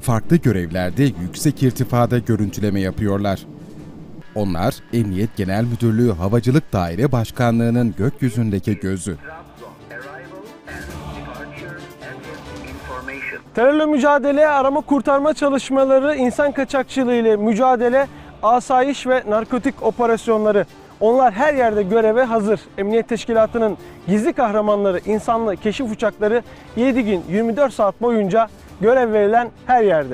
farklı görevlerde yüksek irtifada görüntüleme yapıyorlar. Onlar, Emniyet Genel Müdürlüğü Havacılık Daire Başkanlığı'nın gökyüzündeki gözü. Terörle mücadele, arama kurtarma çalışmaları, insan kaçakçılığı ile mücadele, asayiş ve narkotik operasyonları. Onlar her yerde göreve hazır. Emniyet Teşkilatı'nın gizli kahramanları, insanlı keşif uçakları 7 gün 24 saat boyunca görev verilen her yerde.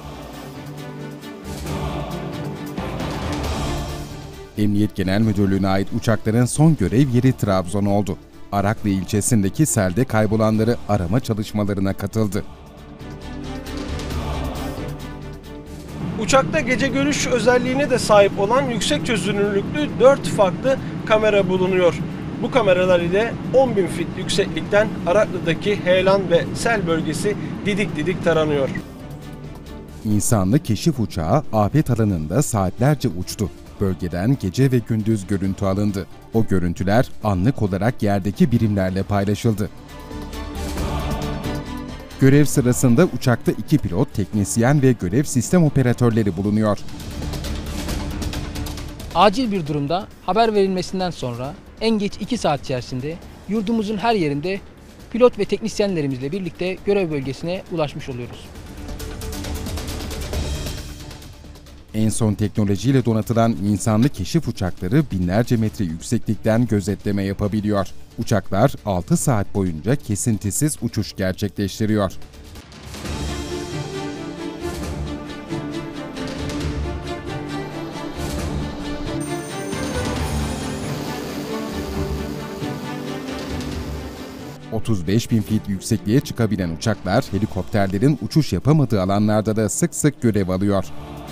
Emniyet Genel Müdürlüğü'ne ait uçakların son görev yeri Trabzon oldu. Araklı ilçesindeki selde kaybolanları arama çalışmalarına katıldı. Uçakta gece görüş özelliğine de sahip olan yüksek çözünürlüklü 4 farklı kamera bulunuyor. Bu kameralar ile 10.000 fit yükseklikten Araklı'daki heyelan ve sel bölgesi didik didik taranıyor. İnsanlı keşif uçağı afet alanında saatlerce uçtu. Bölgeden gece ve gündüz görüntü alındı. O görüntüler anlık olarak yerdeki birimlerle paylaşıldı. Görev sırasında uçakta 2 pilot, teknisyen ve görev sistem operatörleri bulunuyor. Acil bir durumda haber verilmesinden sonra en geç 2 saat içerisinde yurdumuzun her yerinde pilot ve teknisyenlerimizle birlikte görev bölgesine ulaşmış oluyoruz. En son teknolojiyle donatılan insanlı keşif uçakları binlerce metre yükseklikten gözetleme yapabiliyor. Uçaklar 6 saat boyunca kesintisiz uçuş gerçekleştiriyor. ...35.000 fit yüksekliğe çıkabilen uçaklar, helikopterlerin uçuş yapamadığı alanlarda da sık sık görev alıyor.